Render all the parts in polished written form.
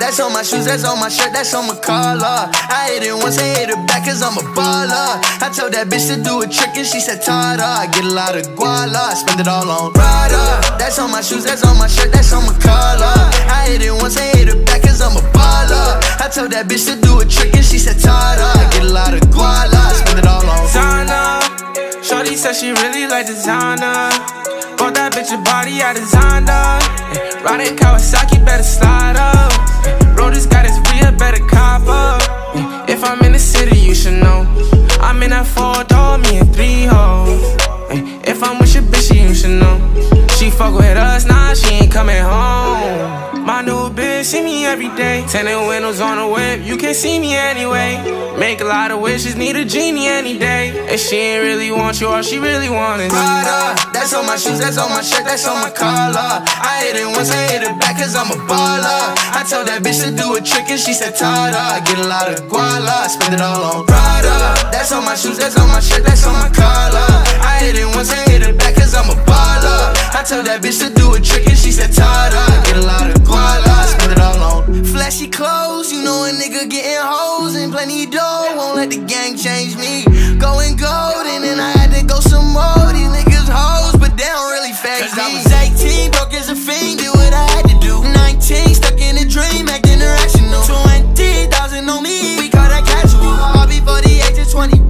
That's on my shoes, that's on my shirt, that's on my collar. I hit it once and hit it back cause I'm a baller. I told that bitch to do a trick and she said Tada. I get a lot of guala, spend it all on Prada. That's on my shoes, that's on my shirt, that's on my collar. I hit it once and hit it back cause I'm a baller. I told that bitch to do a trick and she said Tada. I get a lot of guala, spend it all on Zana. Shorty said she really like designer. Bought that bitch a body I designed her. Riding Kawasaki, better slide up. Bro, this guy is real, better cop up. If I'm in the city, you should know. I'm in that 4-door, me and 3 hoes. If I'm with your bitch, you should know. She fuck with us, nah, she ain't coming home. My new bitch see me every day. Tinted windows on the whip, you can see me anyway. Make a lot of wishes, need a genie any day. If she ain't really want you, all she really want is Prada. That's on my shoes, that's on my shirt, that's on my collar. I hit it once and hit it back cause I'm a baller. I told that bitch to do a trick and she said Tada. I get a lot of guala, spend it all on Prada. That's on my shoes, that's on my shirt, that's on my collar. I hit it once and hit it back cause I'm a baller. I told that bitch to do a trick and she said Tada. I get a lot of guala, spend it all on flashy clothes. You know a nigga getting hoes and plenty dough. Won't let the gang change me. Going gold and then I had to go some more. These niggas hoes, but they don't really faze me. I was 18, broke as a fiend, did what I had to do. 19, stuck in a dream, acting irrational. 20,000 on me, we call that casual. All before the age of 21,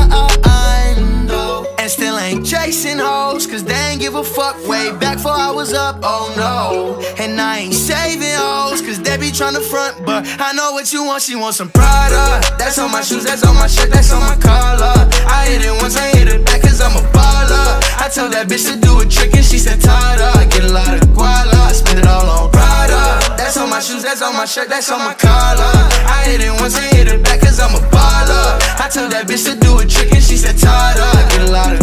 though. And still ain't chasing hoes, cause they ain't give a fuck. Way back before I was up, oh no. And I ain't saving hoes, cause they be tryna front. But I know what you want, she wants some Prada. That's on my shoes, that's on my shirt, that's on my collar. I hit it once, I hit it back cause I'm a baller. I told that bitch to do a trick and she said Tada. I get a lot of guala, spend it all on Prada. That's on my shoes, that's on my shirt, that's on my collar. I hit it once, I hit it back cause I'm a baller. I told that bitch to do a trick and she said Tada. I get a lot of